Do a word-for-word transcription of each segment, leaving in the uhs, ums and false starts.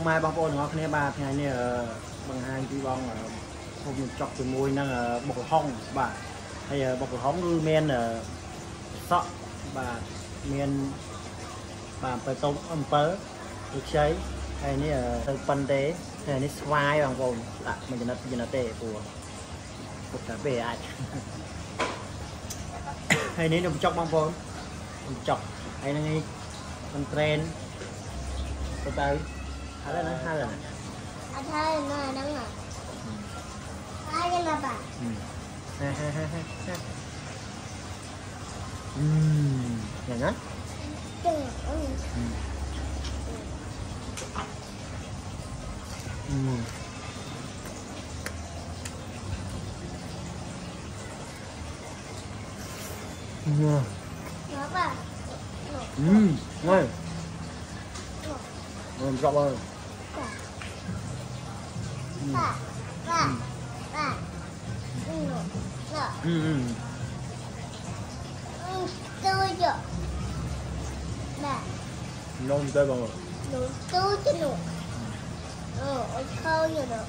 mai bong bồn ngó kia ba ngày này bằng hai cái bong hôm chọc từ môi năng bọc hong bà hay bọc hong ngư men sọ bà men bà phải tôm âm pớ được cháy hay này từ pan tế hay này xoay bằng bồn đã mìnhจะนัดจะนัดเตะตัวกดcả bể ai hay này đồng chọc bong bồn đồng chọc hay này con tren từ từ hai lần hai lần anh thấy nó đúng rồi hai cái là bà ha ha ha ha ừm nhà nó ừm ừm nó bà ừm ngon ngon rõ rồi bà bà bà ừ ừ ừ tôi chưa bà ngon tươi bằng rồi đủ tôi chưa đủ ừ khâu chưa được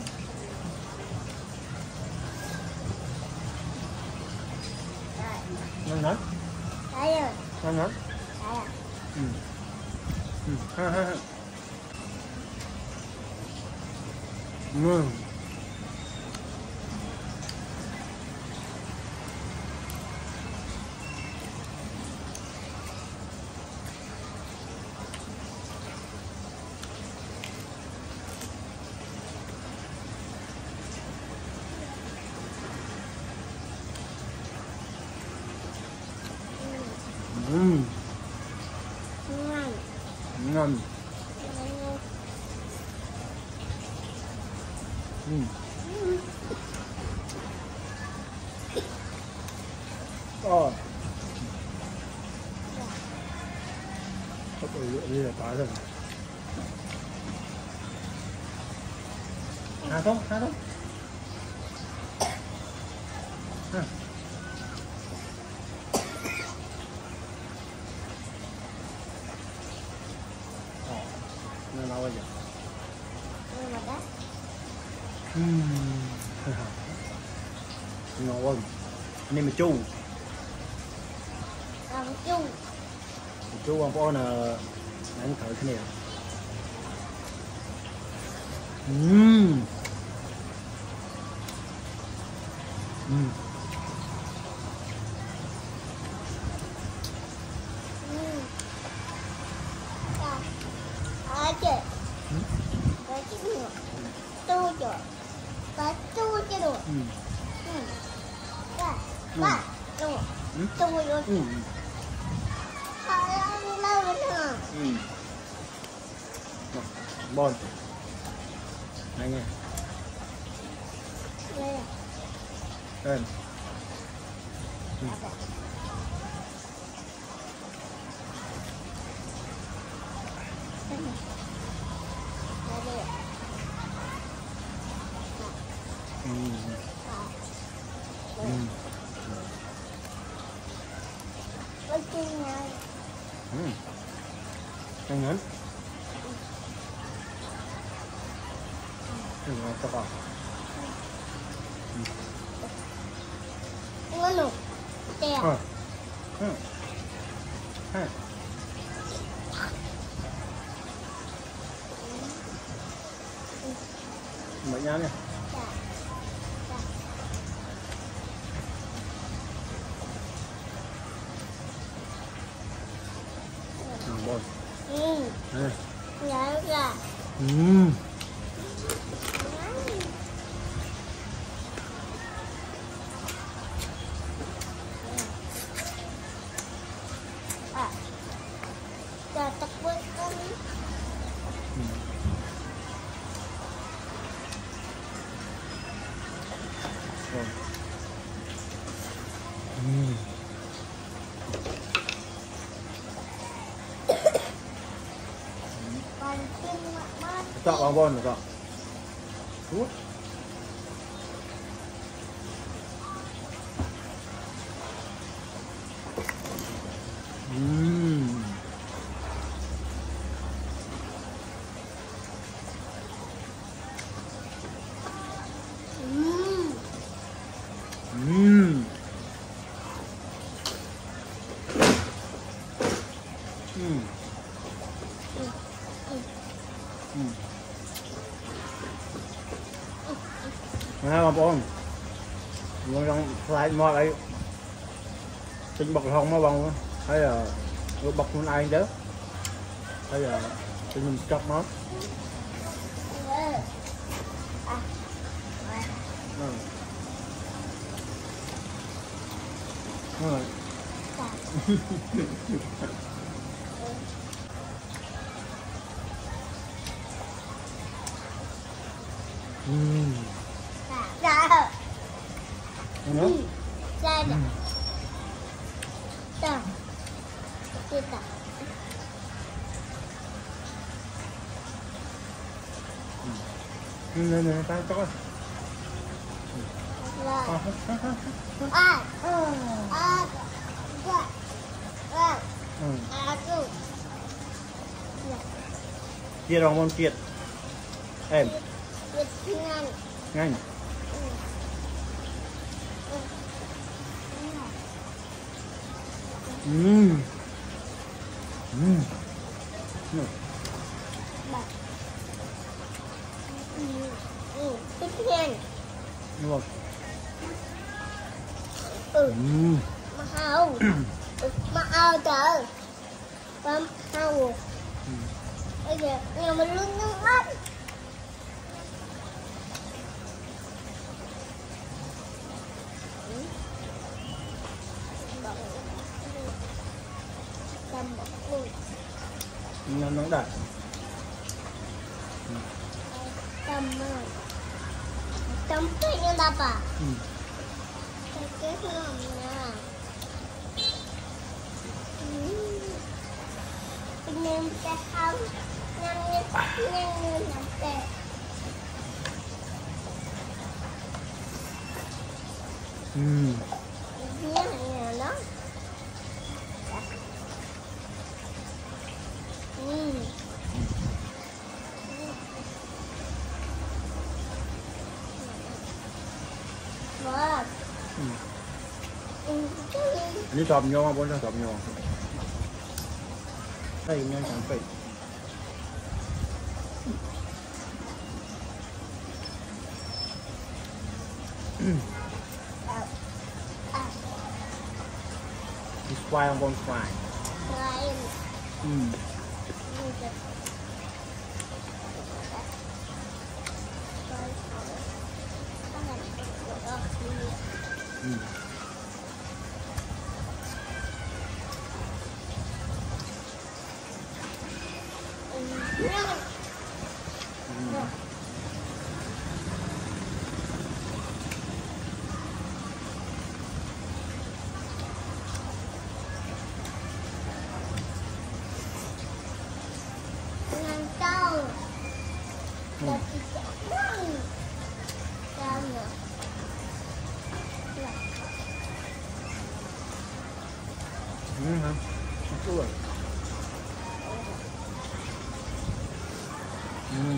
ngon lắm đấy rồi ngon lắm đấy à ừ ừ ha ha ha ngon Ừm. ngon Ngon. Ừm. Ờ. Có cái lựa như là tái rồi. Hả không? Hả không? Hả? Nó bao giờ? nhưng mà đó Ừm. Ngon. Này mà chu. còn chung Chu ông có là ăn thử cái này. Ừm. Ừm. ừ à chị có chị nữa tôi chưa có tôi chưa được Ừm. ừ ba ba đúng tôi rồi Ừm. lâu lâu nữa Ừm. Bon. Này nghe. đây là Ơn. Ừm. Ừm. với chung nhau Ừm. Anh ngắn. Ừm, ngon cho con. ngon luôn đẹp Ờ. Ừm. Ha. Mấy nhá nha. dạ dạ Ừm, bon. ừ Đây. dạ dạ Ừm. à giờ tập với con Ừm. Bon. Ừm. còn chung mà mất Chọn vào bon rồi chọn. Hút. Ừm. nè bà bông nó đang lại mò lại tinh bọc không nó bông thấy là nó bọc con ai đó thấy là tinh mình chọc nó rồi Ừm. Dạ. Nữa. Dạ. Dạ. Dạ. Nè nè tao cho coi. À. À. À. Dạ. À. Ừ. À. Ừ. Chia rong môn triệt. Em. Triệt nhanh. Nhanh. Ừm. Ừm. Ừm. Triệt nhanh. Đúng không? Ừ. Ừm. Mà hao. Mà hao trời. Mà hao. Bây giờ nhà mình luôn nước mắt. Tâm một luôn. Nó nóng đạn. Tâm ơi. Tâm cái như đập à? Ừ. Cái cái ngon nè. Nem cái không. Nem như nem như nằm tè. Ừm. Nhớ nhà nó. Ừ. Wow. Ừ. Ừ. Ini chopnya apa sih chopnya? Đây nhanh chẳng phải. Xoài không con xoài. Xoài. Ừ. Ừ. Ừ hả? Đúng rồi. Ừ.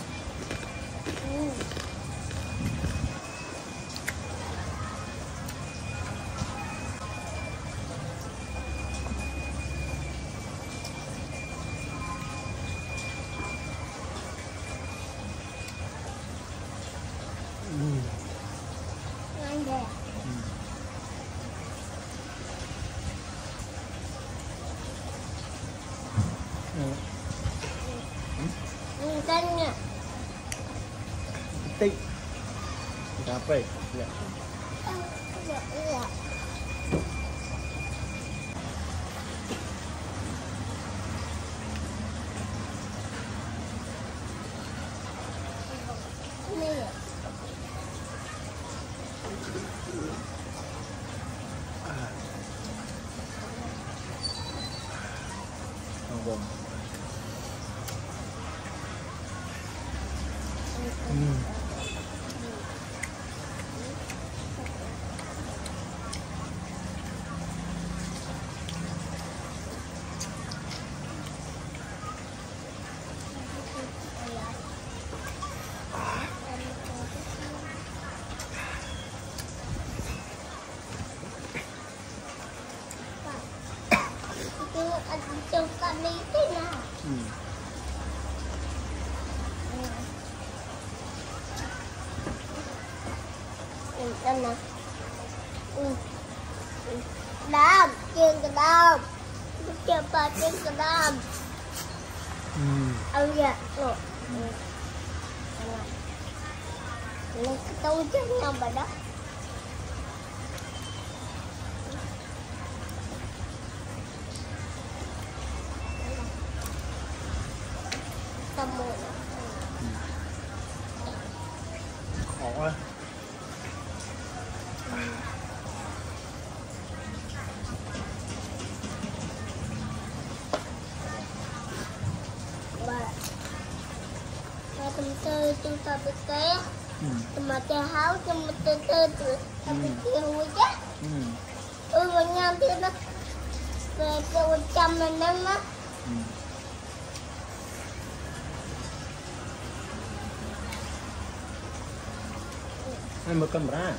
Ngon đẹp. Ừ, canh nha. Tích. Cà phê. Dạ. Dạ, dạ. Nè. Không bồn. Ừ. Cho con đi thế nào? Ừ. Đâm nè. Ừ. Đâm, trên cái đâm. Trên bà trên cái đâm. Ừ. Ăn dạ. Rồi. Ừ. Lên cái tôi chết nhau bà đó. Tầm một. Khó quá. Bà. Bà tầm tư tư tầm tư kế. Ừ. Tầm mà tè háo tầm mà tư tư tư tầm tư tư hùi chứ. Ừ. Ừ mà nhằm thì nó về từ một trăm là năm á. Ừ. Hai mươi cân ra.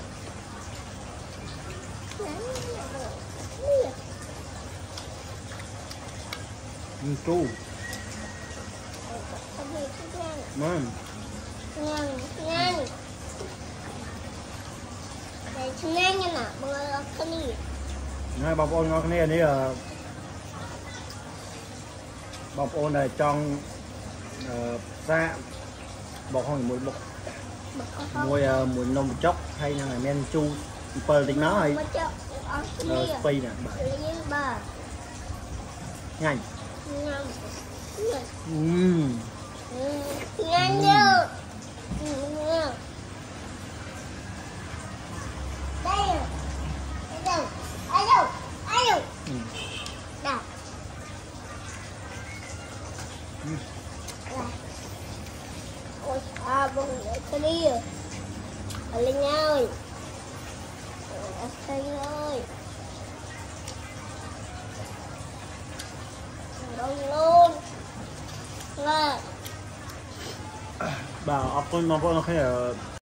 Ừ, tru. Mom. Ngang, ngang. Để ngang nha nè, bữa cái này. Hai bà ôn ngon cái này là bà ôn này trong xa bọc hồi mùi bọc mùi mùi nông chốc hay là men chu bờ tính nó hay spay nè bà nhanh Ngang. Ngang như. Đây. Đây. Ai đâu? Ai đâu? Đâu? Ôi, à, bông cái đi rồi. Ở Linh ơi. Ở Linh ơi. Đông luôn. Rồi. bà ốc con nó có cái